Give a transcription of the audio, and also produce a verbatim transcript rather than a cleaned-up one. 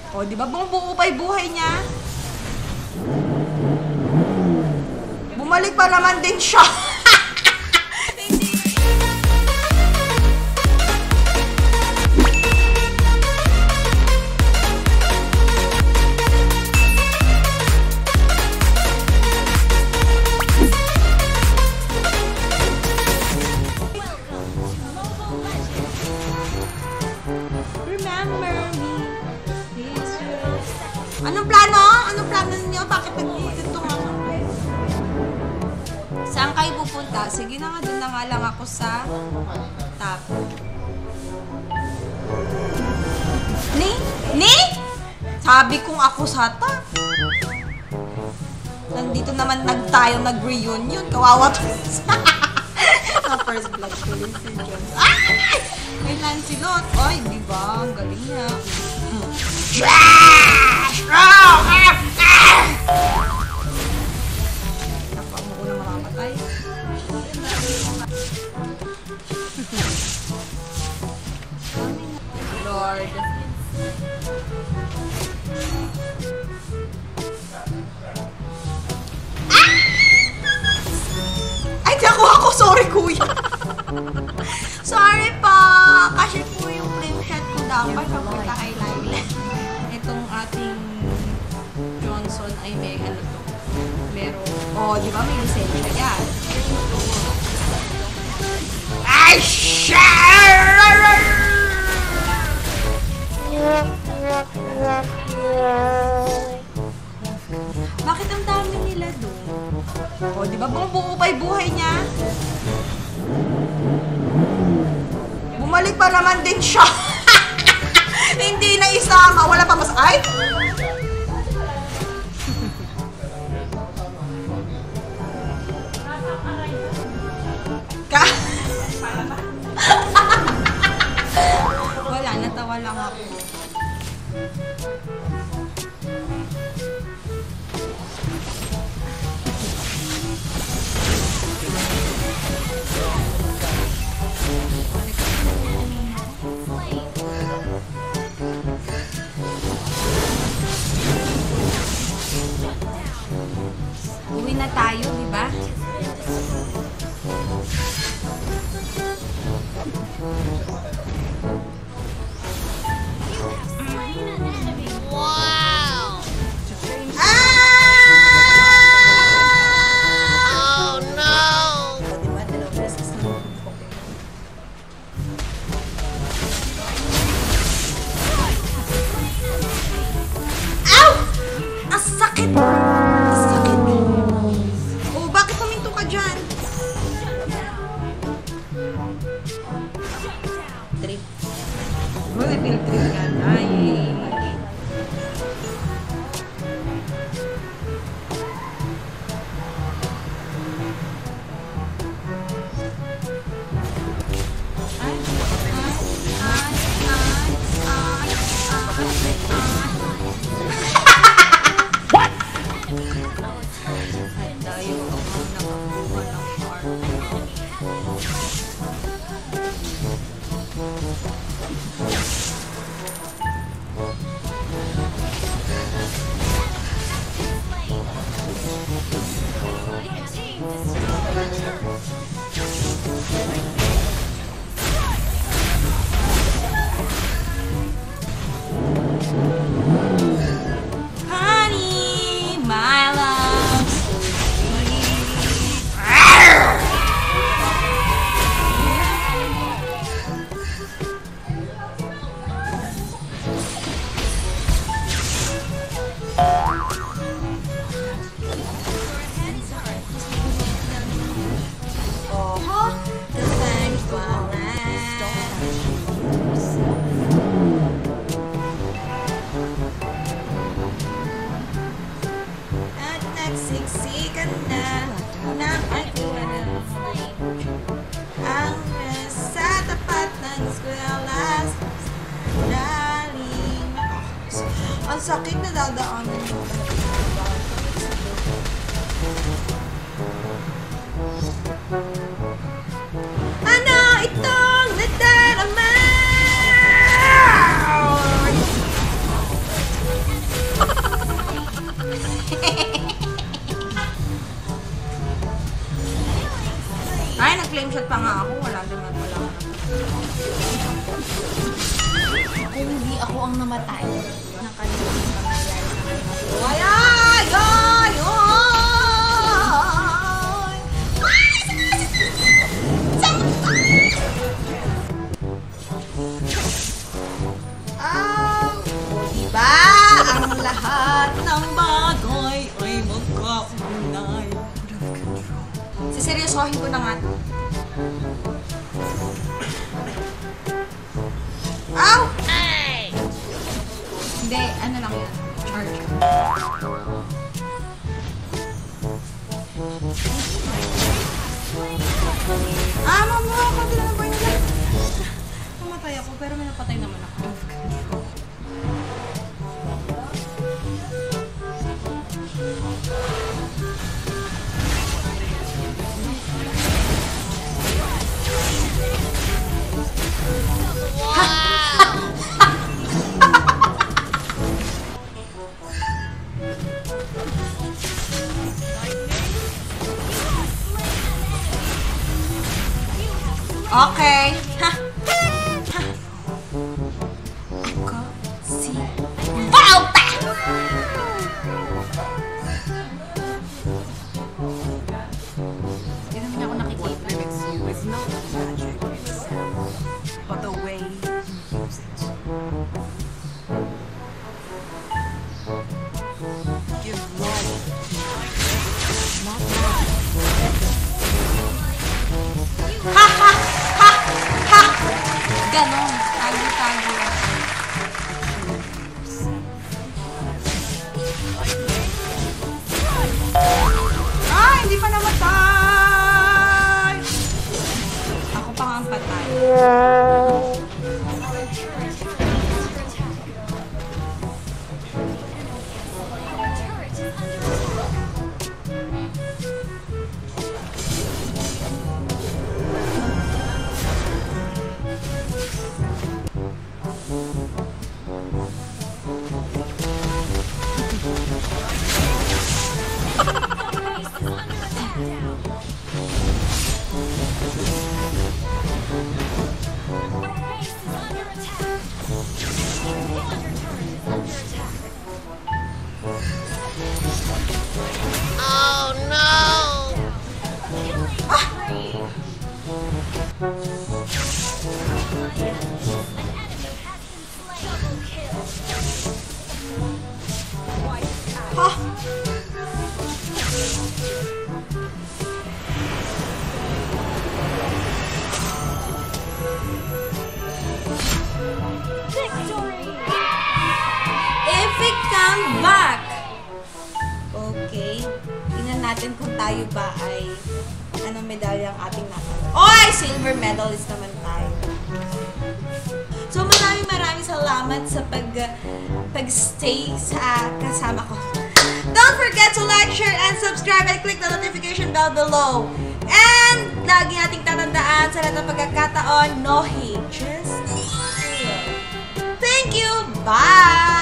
O, di ba? Bumubuo pa yung buhay niya. Bumalik pa naman din siya. Anong plano? Anong plano niyo? Bakit nag-iisip nga? Saan kayo pupunta? Sige na nga, doon na nga lang ako sa top. Ni? Ni? Sabi kong ako sa top. Nandito naman nag tayo nag-reunion. Kawawa to. Sa first blood ko yun si John. Ay! May Lancelot. Ay, di ba? Ang galing niya. Trash! Oh! Napang mo ko na mamamatay. Lord. Ay, di ako ako. Sorry, kuya. Sorry po. Kasi po yung flame shot ko dapat papunta kay Laila. Itong ating Johnson ay may ano to. Meron. Oh, di ba may lisensya yan? Ay, bakit ang dami nila doon? Oh, di ba bumubuo pa yung buhay niya? Bumalik pa naman din siya. Hindi na isama. Wala pa masakay? Ka? Wala, natawa lang ako. Uwi na tayo, di ba? Wow! Ah! Oh no! Diba, dalawang beses na ow! Ang sakit! Ang sakit! Oh, bakit puminto ka dyan? Trip. Uy, trip trip ka na. Ay. Honey, my love, oh, the thanks for at nagsiksikan na ng pagkuwala ang nasa tapat ng eskwela's lalim. Ang sakit na dadaanan mo. Ano itong nadarama? patay. Nakalimutan ang nangyayari sa akin. Ay, ay, ay, ay! O diba? Ang lahat ng bagay ay magkaunay. Siseryosohin ko na nga to. Ow! Hey! Hindi, ano lang yan. Charger. Ah, mamuha ko din ang brain light. Namatay ako, pero may napatay naman ako. Okay. Ha. Ha. Ako si Volta! Hindi naman ako nakikita. What limits you is not the magic itself, but the way you use it. Give life, not life. Ha! Ha! Ha! Ha! Ganon. Tago-tago. Ah! Hindi pa namatay! Ako pa nga ang patay. Oh no! Ha! If we come back! Okay. Tingnan natin kung tayo ba ay anong medalya ang ating natalo. Oy! Silver medalist naman tayo. So maraming maraming salamat sa pag pag-stay sa kasama ko. Don't forget to like, share, and subscribe and click the notification bell below. And lagi nating tatandaan sa lahat ng pagkakataon, no hate, just love. Thank you! Bye!